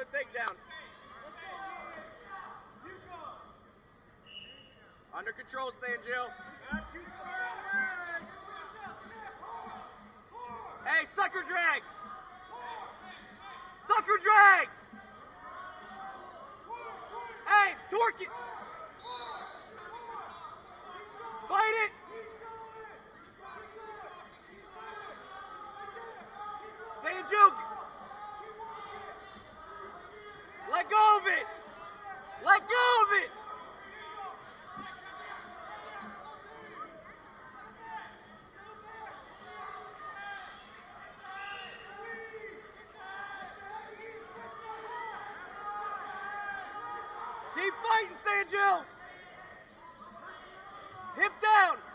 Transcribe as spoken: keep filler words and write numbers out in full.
takedown. Under control, Sanjil. Hey, sucker drag! Sucker drag! Hey, torque it! Fight it! Sanjil! Let go of it! Let go of it! Keep fighting, Sanjil! Hip down!